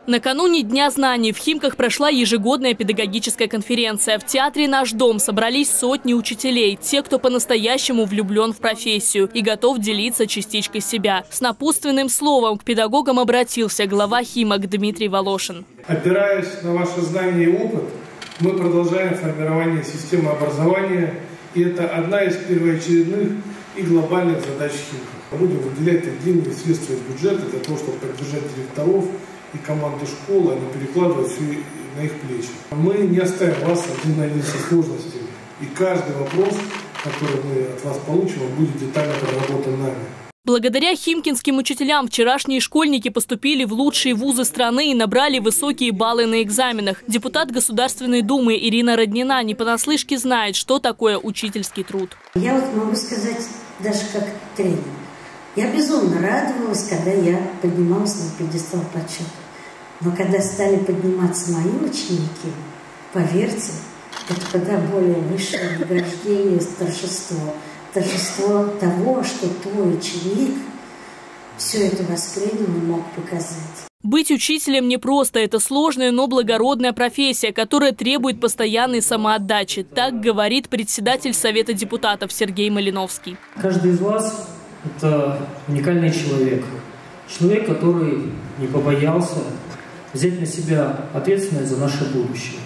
Накануне Дня знаний в Химках прошла ежегодная педагогическая конференция. В театре «Наш дом» собрались сотни учителей, те, кто по-настоящему влюблен в профессию и готов делиться частичкой себя. С напутственным словом к педагогам обратился глава Химок Дмитрий Волошин. Опираясь на ваши знания и опыт, мы продолжаем формирование системы образования, и это одна из первоочередных и глобальных задач Химок. Будем выделять отдельные средства из бюджета для того, чтобы поддержать директоров и команду школы, а не перекладывать все на их плечи. Мы не оставим вас один на один со сложностями. И каждый вопрос, который мы от вас получим, будет детально проработан нами. Благодаря химкинским учителям вчерашние школьники поступили в лучшие вузы страны и набрали высокие баллы на экзаменах. Депутат Государственной Думы Ирина Роднина не понаслышке знает, что такое учительский труд. Я могу сказать, даже как тренер. Я безумно радовалась, когда я поднималась на пьедестал почета. Но когда стали подниматься мои ученики, поверьте, это куда более высшее награждение, торжество. Торжество того, что твой ученик все это воспринял и мог показать. Быть учителем непросто. Это сложная, но благородная профессия, которая требует постоянной самоотдачи. Так говорит председатель Совета депутатов Сергей Малиновский. Каждый из вас – это уникальный человек. Человек, который не побоялся взять на себя ответственность за наше будущее.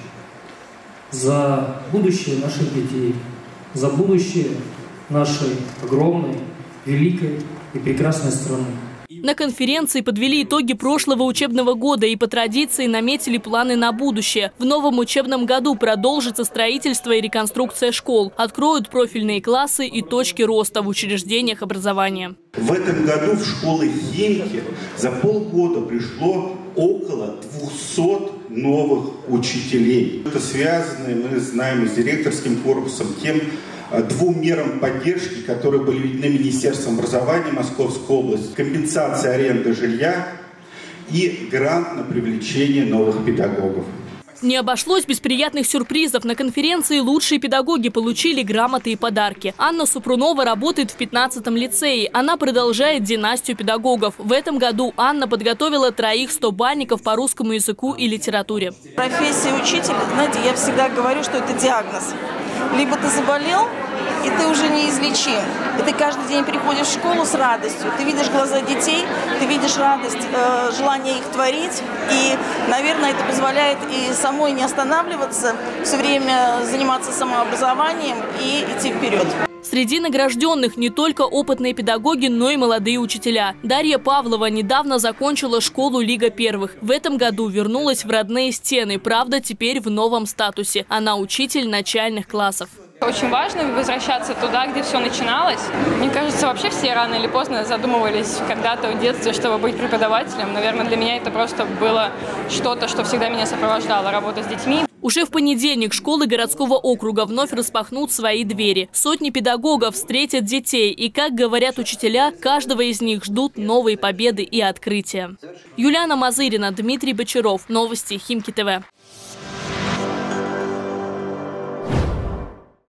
За будущее наших детей, за будущее нашей огромной, великой и прекрасной страны. На конференции подвели итоги прошлого учебного года и по традиции наметили планы на будущее. В новом учебном году продолжится строительство и реконструкция школ. Откроют профильные классы и точки роста в учреждениях образования. В этом году в школы Химки за полгода пришло около 200 новых учителей. Это связано, мы знаем, с директорским корпусом, тем двум мерам поддержки, которые были введены Министерством образования Московской области: компенсация аренды жилья и грант на привлечение новых педагогов. Не обошлось без приятных сюрпризов. На конференции лучшие педагоги получили грамоты и подарки. Анна Супрунова работает в 15-м лицее. Она продолжает династию педагогов. В этом году Анна подготовила 3 100-бальников по русскому языку и литературе. Профессия учителя, знаете, я всегда говорю, что это диагноз. Либо ты заболел, и ты уже неизлечим. И ты каждый день приходишь в школу с радостью. Ты видишь глаза детей, ты видишь радость, желание их творить. И, наверное, это позволяет и самой не останавливаться, все время заниматься самообразованием и идти вперед. Среди награжденных не только опытные педагоги, но и молодые учителя. Дарья Павлова недавно закончила школу Лига Первых. В этом году вернулась в родные стены, правда, теперь в новом статусе. Она учитель начальных классов. Очень важно возвращаться туда, где все начиналось. Мне кажется, вообще все рано или поздно задумывались когда-то в детстве, чтобы быть преподавателем. Наверное, для меня это просто было что-то, что всегда меня сопровождало, работа с детьми. Уже в понедельник школы городского округа вновь распахнут свои двери. Сотни педагогов встретят детей. И, как говорят учителя, каждого из них ждут новые победы и открытия. Юлиана Мазырина, Дмитрий Бочаров. Новости Химки ТВ.